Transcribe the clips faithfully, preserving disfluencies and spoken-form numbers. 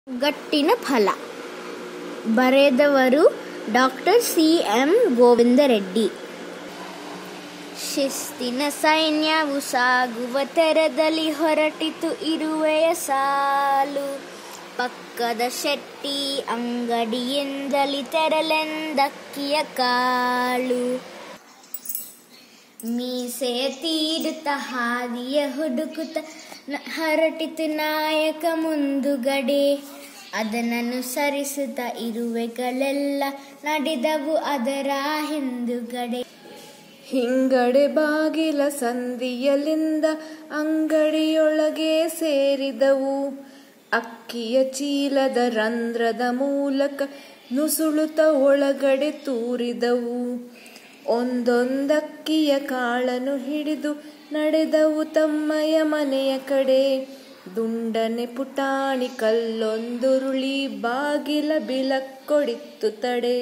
ಗಟ್ಟಿನ ಫಲ. ಬರೆದವರು doctor C M Govindareddy. ಶಿಸ್ತಿನ ಸೈನ್ಯವು ಸಾಗುವ ತೆರದಲ್ಲಿ ಹೊರಟಿತು ಇರುವೆಯ ಸಾಲು. ಪಕ್ಕದ ಶೆಟ್ಟಿ ಅಂಗಡಿಯಿಂದಲಿ ತೆರಲೆಂದಕ್ಕಿಯ ಕಾಳು. ಮೀಸೆಯ ತೀಡುತ್ತ ಹಾದಿಯ ಹುಡುಕುತ್ತ ಹೊರಟಿತು ನಾಯಕ ಮುಂದುಗಡೆ. ಅದನ್ನನುಸರಿಸುತ್ತ ಇರುವೆಗಳೆಲ್ಲ ನಡೆದವು ಅದರ ಹಿಂದುಗಡೆ. ಹಿಂಗಡೆ ಬಾಗಿಲ ಸಂದಿಯಲಿಂದ ಅಂಗಡಿಯೊಳಗೆ ಸೇರಿದವು. ಅಕ್ಕಿಯ ಚೀಲದ ರಂಧ್ರದ ಮೂಲಕ ನುಸುಳುತ್ತ ಒಳಗಡೆ ತೂರಿದವು. ಒಂದೊಂದಕ್ಕಿಯ ಕಾಳನ್ನು ಹಿಡಿದು ನಡೆದವು ತಮ್ಮಯ ಮನೆಯ ಕಡೆ. ದುಂಡನೆ ಪುಟಾಣಿ ಕಲ್ಲೊಂದುರುಳಿ ಬಾಗಿಲ ಬಿಲಕ್ಕೊಡಿತ್ತು ತಡೆ.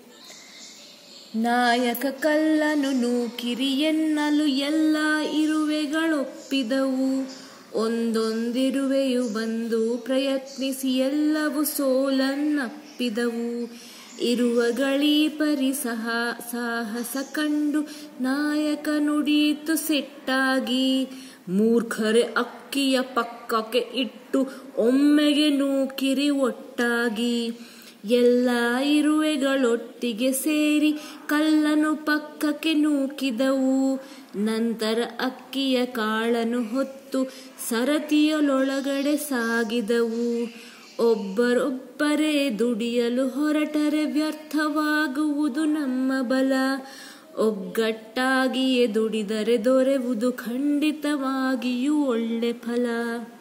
ನಾಯಕ ಕಲ್ಲನು ನೂಕಿರಿ ಎನ್ನಲು ಎಲ್ಲ ಇರುವೆಗಳೊಪ್ಪಿದವು. ಒಂದೊಂದಿರುವೆಯು ಬಂದು ಪ್ರಯತ್ನಿಸಿ ಎಲ್ಲವೂ ಸೋಲನ್ನಪ್ಪಿದವು. ಇರುವೆಗಳೀ ಪರಿ ಸಹ ಸಾಹಸ ಕಂಡು ನಾಯಕ ನುಡಿಯಿತು ಸಿಟ್ಟಾಗಿ. ಮೂರ್ಖರೆ ಅಕ್ಕಿಯ ಪಕ್ಕಕ್ಕೆ ಇಟ್ಟು ಒಮ್ಮೆಗೆ ನೂಕಿರಿ ಒಟ್ಟಾಗಿ. ಎಲ್ಲ ಇರುವೆಗಳೊಟ್ಟಿಗೆ ಸೇರಿ ಕಲ್ಲನ್ನು ಪಕ್ಕಕ್ಕೆ ನೂಕಿದವು. ನಂತರ ಅಕ್ಕಿಯ ಕಾಳನ್ನು ಹೊತ್ತು ಸರತಿಯೊಳಗಡೆ ಸಾಗಿದವು. ಒಬ್ಬರೊಬ್ಬರೇ ದುಡಿಯಲು ಹೊರಟರೆ ವ್ಯರ್ಥವಾಗುವುದು ನಮ್ಮ ಬಲ. ಒಗ್ಗಟ್ಟಾಗಿಯೇ ದುಡಿದರೆ ದೊರೆಯುವುದು ಖಂಡಿತವಾಗಿಯೂ ಒಳ್ಳೆ ಫಲ.